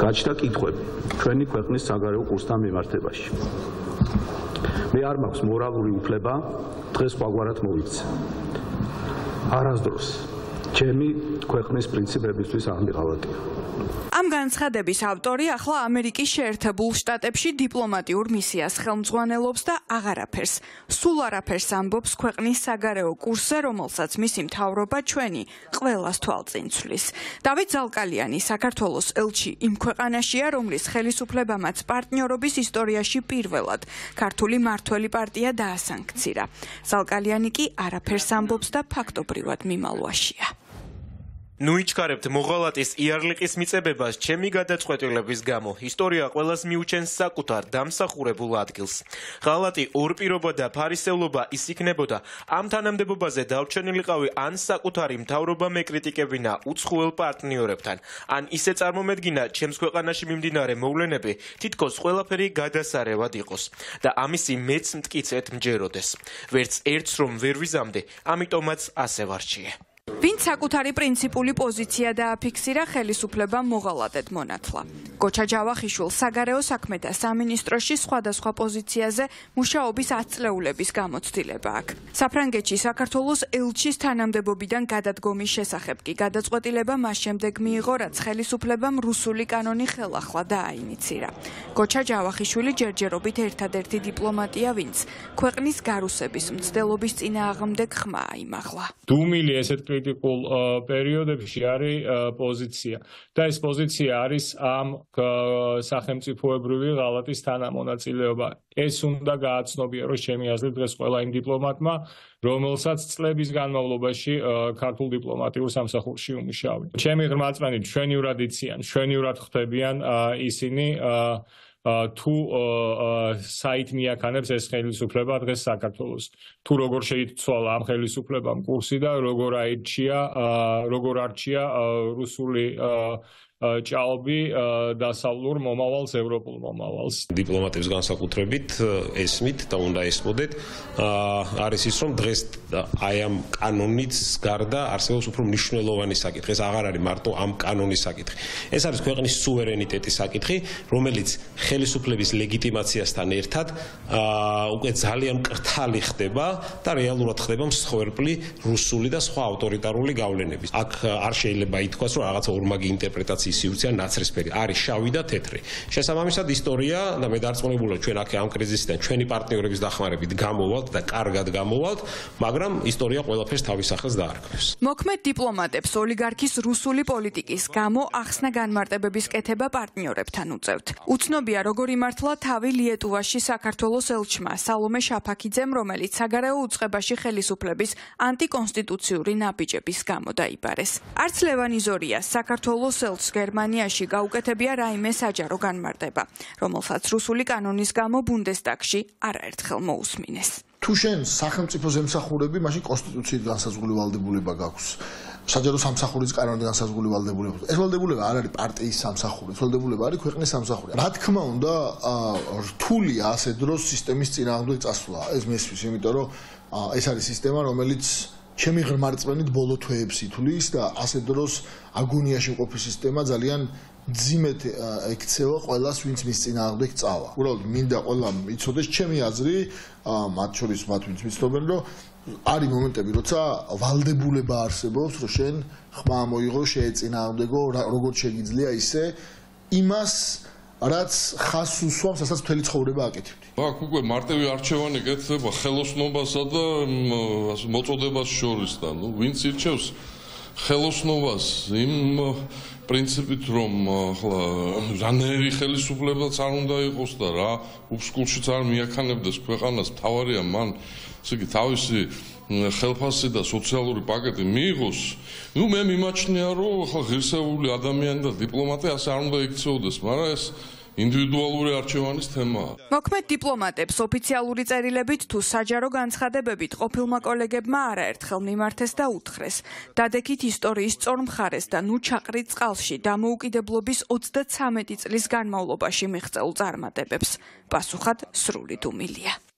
გაჩნდა კითხვები ჩვენი ქვეყნის საგარეო კურსთან მიმართებაში. მე არ მაქვს მორალური უფლება დღეს სხვაგვარად მოვიქცე. არასდროს ჩემი ქვეყნის პრინციპებისთვის არ მიყავატია. Am განცხადების ავტორი ახლა ამერიკის შეერთებულ შტატებში დიპლომატიურ მისიას ხელმძღვანელობს და აღარაფერს, სულ არაფერს ამბობს ქვეყნის საგარეო კურსზე, რომელსაც მისი მთავრობა ჩვენი ყველას თვალწინ ცვლის. დავით ზალკალიანი საქართველოს ელჩი იმ ქვეყანაშია, რომლის ხელისუფლებამაც პარტნიორობის ისტორიაში პირველად ქართული მმართველი პარტია დაასანქცირა. ზალკალიანი კი არაფერს ამბობს და ფაქტობრივად მიმალვაშია. ნუ იჩქარებთ მოღალატის იარლიყის მიწებებას ჩემი გადაწყვეტილების გამო. ისტორია ყველას მიუჩენს საკუთარ დამსახურებულ ადგილს. ღალატი, ორპირობა და ფარისევლობა ის იქნებოდა, ამ თანამდებობაზე დარჩენილიყავი ან საკუთარი მთავრობა მეკრიტიკებინა უცხოელ პარტნიორებთან, ან ისე წარმომედგინა ჩემს ქვეყანაში მიმდინარე მოვლენები თითქოს ყველაფერი გადასარევად იყოს და ამისი მეც მტკიცეთ მჯეროდეს. ვერც ერთს რომ ვერ ვიზამდი, ამიტომაც ასე ვარჩიე. ვინც საკუთარი პრინციპული პოზიცია დააფიქსირა, ხელისუფლებამ მოღალატედ მონათლა. გოჩა ჯავახიშვილს საგარეო საქმეთა სამინისტროში სხვადასხვა პოზიციაზე მუშაობის 10 წლეულების გამოცდილება აქვს. საფრანგეთში საქართველოს ელჩის თანამდებობიდან გადადგომის შესახებ კი გადაწყვეტილება მას შემდეგ მიიღო, რაც ხელისუფლებამ რუსული კანონი ხელახლა დააინიცირა. გოჩა ჯავახიშვილი ჯერჯერობით ერთადერთი დიპლომატია, ვინც ქვეყნის გარუსების მცდელობის წინააღმდეგ ხმა აიმაღლა. დუმილი ესეთ კრიტიკულ პერიოდებში არის პოზიცია და ეს პოზიცია არის ამ სახელმწიფოებრივი ღალატის თანამონაწილეობა. ეს უნდა გააცნობია, რომ ჩემი აზრით დღეს ყველა იმ დიპლომატმა, რომელსაც წლების განმავლობაში ქართულ დიპლომატიურ სამსახურში უმუშავია. ჩემი ღრმაწმენით ჩვენიურად იციან, ჩვენიურად ხვდებიან ისინი თუ საით მიაქანებს ეს ხელისუფლება დღეს საქართველოს. თუ როგორ შეიცვალა ამ ხელისუფლებამ კურსი და როგორ არჩია რუსული ჭაობი დასავლურ მომავალს, ევროპულ მომავალს. დიპლომატების განსაკუთრებით ესმით და უნდა ესმოდეთ, არის ის, რომ დღეს აი ამ კანონից გარდა არსებობს უფრო მნიშვნელოვანი საკითხი. ეს აღარ არის მარტო ამ კანონის საკითხი. ეს არის ქვეყნის სუვერენიტეტის საკითხი, რომელიც ხელისუფლების ლეგიტიმაციასთან ერთად უკვე ძალიან მკრთალი ხდება და რეალურად ხდება მსხვერპლი რუსული და სხვა ავტორიტარული გავლენების. აქ არ შეიძლება ითქვას, რომ რაღაცა ორმაგი ინტერპრეტაცია სიუცია ნაცრისფერი არის შავი და თეთრი. შესაბამისად ისტორია და მე დარწმუნებულა ჩვენ აქ ამ კრიზისიდან ჩვენი პარტნიორების დახმარებით გამოვალთ და კარგად გამოვალთ, მაგრამ ისტორია ყველაფერს თავის სახელს დაარქვეს. მოქმედ დიპლომატებს ოლიგარქის რუსული პოლიტიკის გამო ახსნა განმარტებების კეთება პარტნიორებთან უწევთ. უცნობია როგორ იმართლა თავი ლიეტუვაში საქართველოს ელჩმა სალომე შაფაქიძემ, რომელიც საგარეო უწყებაში ხელისუფლების ანტიკონსტიტუციური ნაბიჯების გამო დაიბარეს. არც ლევან იზორიას საქართველოს ელჩს გერმანიაში გაუკეთებია რაიმე საჯარო განმარტება, რომელსაც რუსული კანონის გამო ბუნდესტაგში არაერთხელ მოусმინეს. თუ შენ სახელმწიფოს ემსახურები, მაშინ კონსტიტუციით განსაზღვრული ვალდებულება გაქვს. საჯარო სამსახურის კანონით განსაზღვრული ვალდებულება. ეს ვალდებულება არ არის პარტიის სამსახური, ეს ვალდებულება არის ქვეყნის სამსახური. რა თქმა უნდა, რთულია ასე დროს სისტემის წინააღმდეგ წასვლა. ეს მესმის, იმიტომ რომ ეს არის სისტემა, რომელიც ჩემი ღრმარწმენით ბოლო თვეებს ითვლის და ასე დროს აგონიაში მყოფი სისტემა ძალიან ძიმედ ექცევა ყველას, ვინც მის წინააღმდეგ წავა. უბრალოდ მინდა ყველა იცოდეს ჩემი აზრი, მათ შორის მათ ვინც მიცნობენ, რომ არის მომენტები, როცა ვალდებულება არსებობს, რომ შენ ხმა მოიღო, შეეწინააღმდეგო, როგორც შეგიძლია ისე იმას, რაც ხაზს უსვამს, რასაც მთელი ცხოვრება აკეთებდი. აქ უკვე მარტივი არჩევანი კეთდება ხელოსნობასა და მოწოდებას შორის და ვინც ირჩევს ხელოსნობას იმ პრინციპით, რომ ახლა რანაირი ხელისუფლებაც არ უნდა იყოს და რა უბსკულშიც არ მიაქანებდეს ქვეყანას, მთავარია მან ესე იგი თავისი ხელფასი და სოციალური პაკეტი მიიღოს. მე მიმაჩნია, რომ ახლა ღირსეული ადამიანი და დიპლომატი ასე არ უნდა იქცეოდეს, მაგრამ ეს ინდივიდუალური არჩევანის თემაა. მოქმედ დიპლომატებს ოფიციალური წერილებით თუ საჯარო განცხადებებით ყოფილმა კოლეგებმა არაერთხელ მიმართეს და უთხრეს. დადექით ისტორიის სწორ მხარეს და ნუ ჩაყრით წყალში დამოუკიდებლობის 33 წლის განმავლობაში მიღწეულ წარმატებებს. პასუხად სრული დუმილია.